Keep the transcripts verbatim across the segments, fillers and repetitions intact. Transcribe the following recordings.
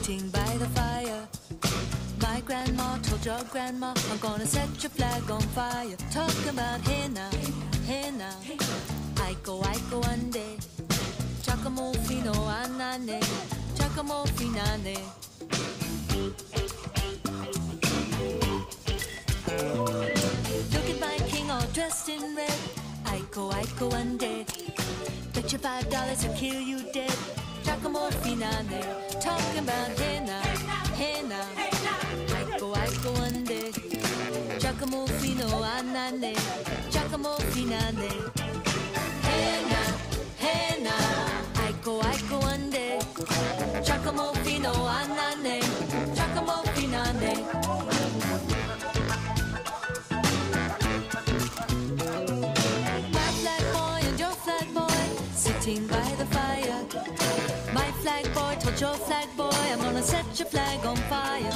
sitting by the fire. My grandma told your grandma, I'm gonna set your flag on fire. Talk about hey now, hey now. Aiko, aiko ande. Giacomo fino anane, Giacomo finane. Look at my king all dressed in red. Aiko, aiko ande. Bet you five dollars he'll kill you dead. Giacomo finane. Talking about hey now, hey now. Aiko, aiko ande. Giacomo fino anane, Giacomo finane. Hey now, hey now. Aiko, aiko ande. Giacomo fino anane, Giacomo finane. My flag boy and your flag boy sitting by the fire. My flag boy told your flag boy, I'm gonna set your flag on fire.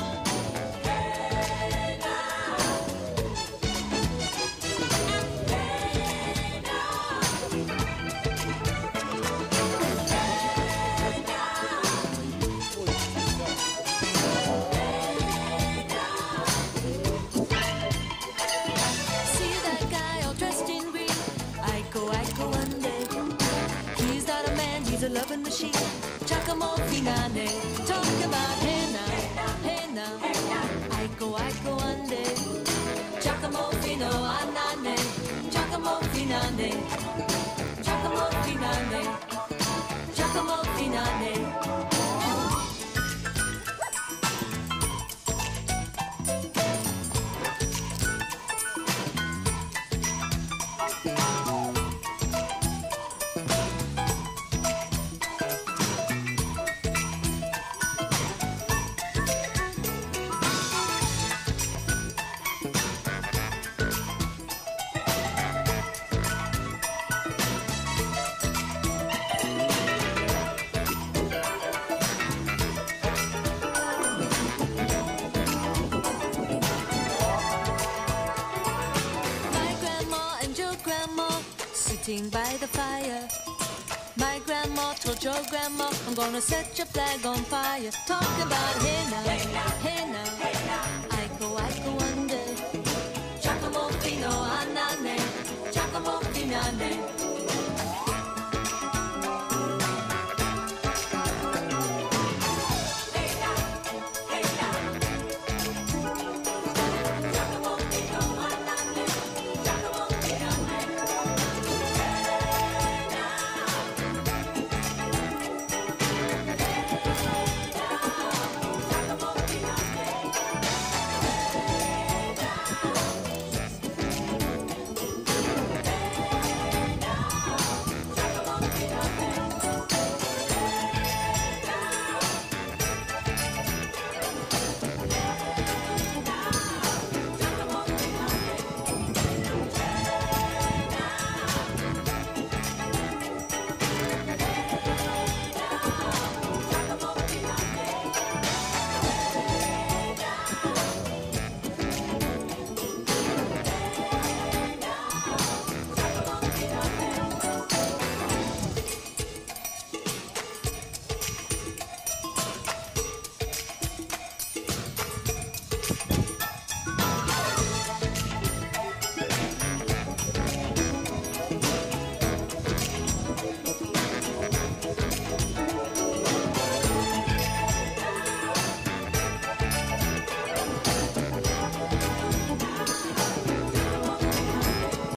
A loving machine, Giacomo finane. Talk about hey now, hey now. Aiko, aiko ande. Giacomo fino anane, Giacomo finane. Giacomo finane, Giacomo finane. Sitting by the fire. My grandma told your grandma, I'm gonna set your flag on fire. Talk about hey now, hey now. Aiko, aiko ande. Giacomo fino anane, Giacomo finane.